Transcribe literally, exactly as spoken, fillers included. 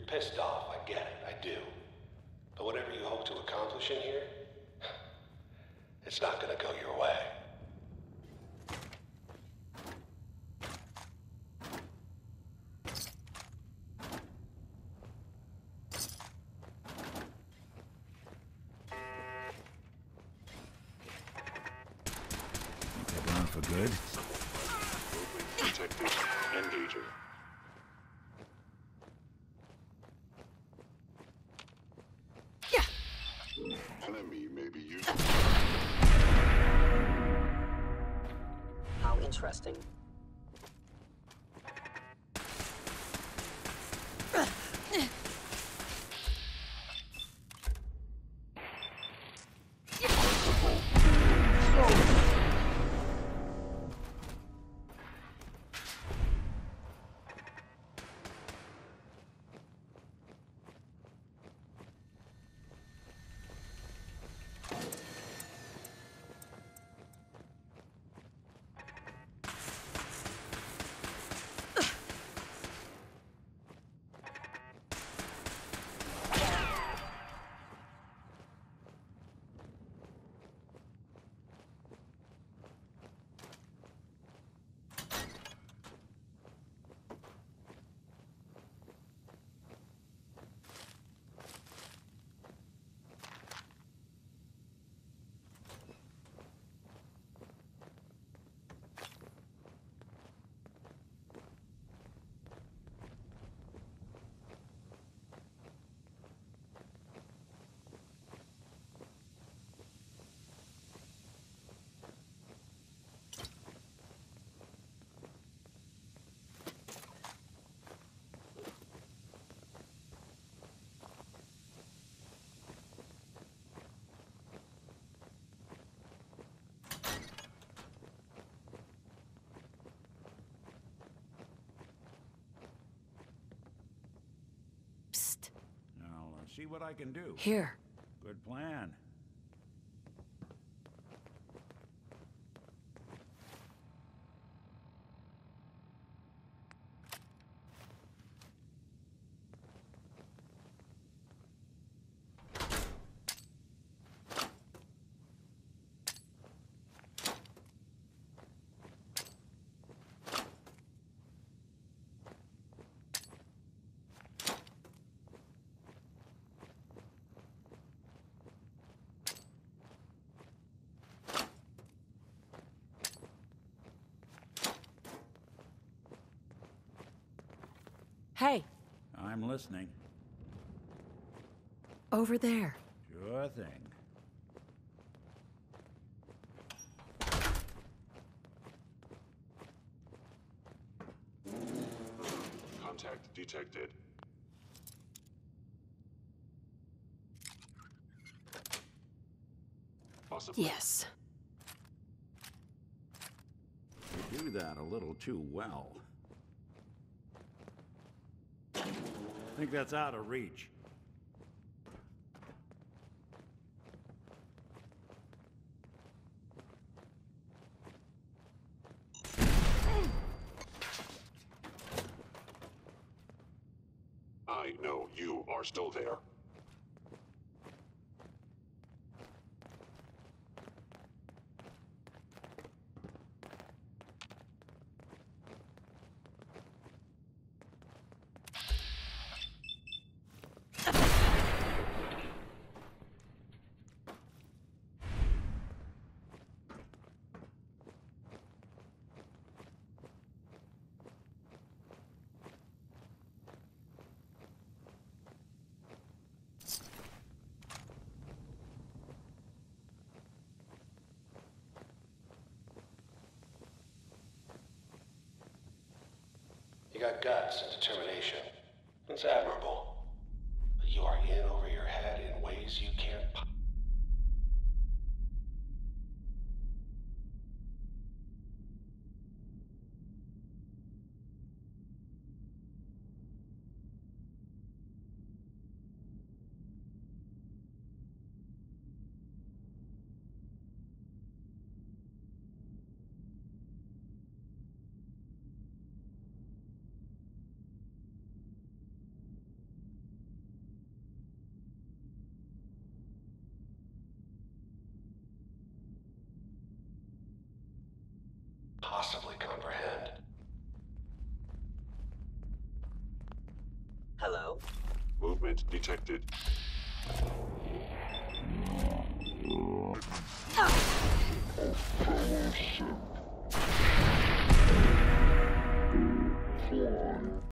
pissed off, I get it, I do. But whatever you hope to accomplish in here, it's not gonna go your way. They're gone for good. Detected. Engaging. Enemy may be used. How interesting. I'll uh, see what I can do. Here. Good plan. Hey, I'm listening. over there. Sure thing. Contact detected. Possibly. Yes. You do that a little too well. I think that's out of reach. I know you are still there. You got guts and determination. It's admirable. But you are in over your head in ways you can't po- possibly comprehend. Hello? Movement detected.